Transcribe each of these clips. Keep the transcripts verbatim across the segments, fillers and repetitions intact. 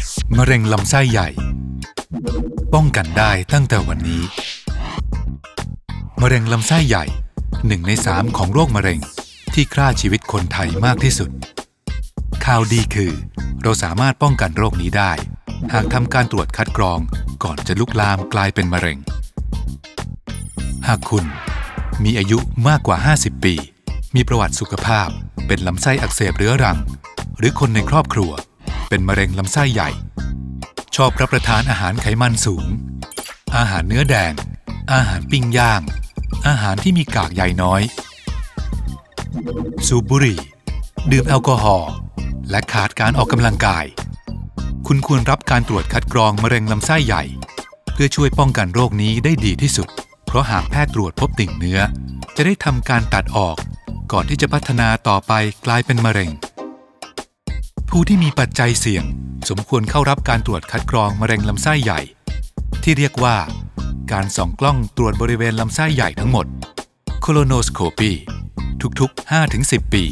มะเร็งลำไส้ใหญ่ป้องกันได้ตั้งแต่วันนี้มะเร็งลำไส้ใหญ่หนึ่งในสามของโรคมะเร็งที่ฆ่าชีวิตคนไทยมากที่สุดข่าวดีคือเราสามารถป้องกันโรคนี้ได้หากทำการตรวจคัดกรองก่อนจะลุกลามกลายเป็นมะเร็งหากคุณมีอายุมากกว่าห้าสิบปีมีประวัติสุขภาพเป็นลำไส้อักเสบเรื้อรังหรือคนในครอบครัวเป็นมะเร็งลำไส้ใหญ่ชอบรับประทานอาหารไขมันสูงอาหารเนื้อแดงอาหารปิ้งย่างอาหารที่มีกากใยน้อยสูบบุหรี่ดื่มแอลกอฮอล์และขาดการออกกำลังกายคุณควรรับการตรวจคัดกรองมะเร็งลำไส้ใหญ่เพื่อช่วยป้องกันโรคนี้ได้ดีที่สุดเพราะหากแพทย์ตรวจพบติ่งเนื้อจะได้ทำการตัดออกก่อนที่จะพัฒนาต่อไปกลายเป็นมะเร็งผู้ที่มีปัจจัยเสี่ยงสมควรเข้ารับการตรวจคัดกรองมะเร็งลำไส้ใหญ่ที่เรียกว่าการส่องกล้องตรวจบริเวณลำไส้ใหญ่ทั้งหมด Colonoscopy ทุกๆ ห้าถึงสิบ ปี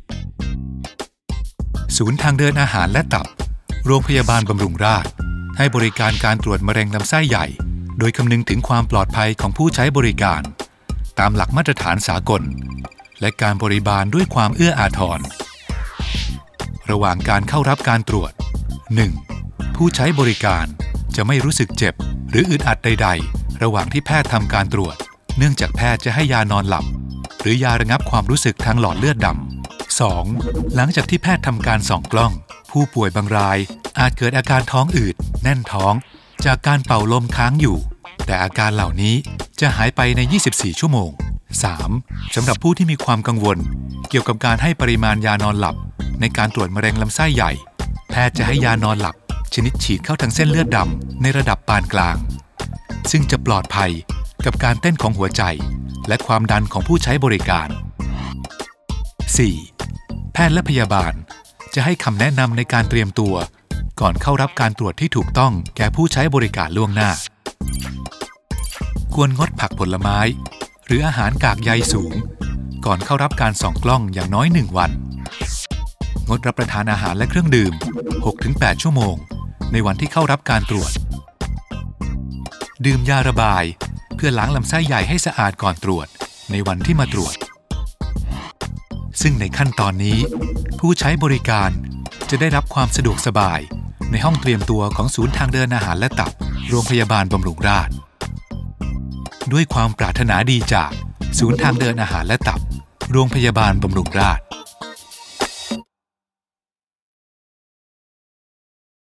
ศูนย์ทางเดินอาหารและตับโรงพยาบาลบำรุงราษฎร์ให้บริการการตรวจมะเร็งลำไส้ใหญ่โดยคำนึงถึงความปลอดภัยของผู้ใช้บริการตามหลักมาตรฐานสากลและการบริบาลด้วยความเอื้ออาทรระหว่างการเข้ารับการตรวจ หนึ่ง. ผู้ใช้บริการจะไม่รู้สึกเจ็บหรืออึดอัดใดๆระหว่างที่แพทย์ทำการตรวจเนื่องจากแพทย์จะให้ยานอนหลับหรือยาระงับความรู้สึกทางหลอดเลือดดำ สอง. หลังจากที่แพทย์ทำการส่องกล้องผู้ป่วยบางรายอาจเกิดอาการท้องอืดแน่นท้องจากการเป่าลมค้างอยู่แต่อาการเหล่านี้จะหายไปในยี่สิบสี่ชั่วโมง สาม. สำหรับผู้ที่มีความกังวลเกี่ยวกับการให้ปริมาณยานอนหลับในการตรวจมะเร็งลำไส้ใหญ่แพทย์จะให้ยานอนหลับชนิดฉีดเข้าทางเส้นเลือดดำในระดับปานกลางซึ่งจะปลอดภัยกับการเต้นของหัวใจและความดันของผู้ใช้บริการ สี่. แพทย์และพยาบาลจะให้คำแนะนำในการเตรียมตัวก่อนเข้ารับการตรวจที่ถูกต้องแก่ผู้ใช้บริการล่วงหน้าควรงดผักผลไม้หรืออาหารกากใยสูงก่อนเข้ารับการส่องกล้องอย่างน้อยหนึ่งวันงดรับประทานอาหารและเครื่องดื่ม หกถึงแปด ชั่วโมงในวันที่เข้ารับการตรวจดื่มยาระบายเพื่อล้างลำไส้ใหญ่ให้สะอาดก่อนตรวจในวันที่มาตรวจซึ่งในขั้นตอนนี้ผู้ใช้บริการจะได้รับความสะดวกสบายในห้องเตรียมตัวของศูนย์ทางเดินอาหารและตับโรงพยาบาลบำรุงราษฎร์ด้วยความปรารถนาดีจากศูนย์ทางเดินอาหารและตับโรงพยาบาลบำรุงราษฎร์